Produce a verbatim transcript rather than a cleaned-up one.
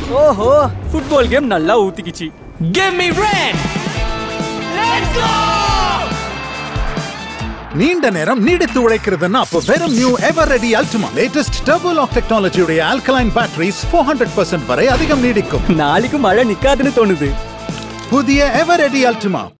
ஓஹோ, football game நல்லா ஊத்திக்கிச்சு. Give me red. Let's go. நீண்ட நேரம் நீடித்து உழைக்கிறதுன்னா அப்போ வெறும் new Eveready Ultima. Latest turbo lock டெக்னாலஜியுடைய alkaline batteries four hundred percent வரை அதிகம் நீடிக்கும். நாளைக்கு மழை நிக்காதுன்னு தோணுது. புதிய Eveready Ultima.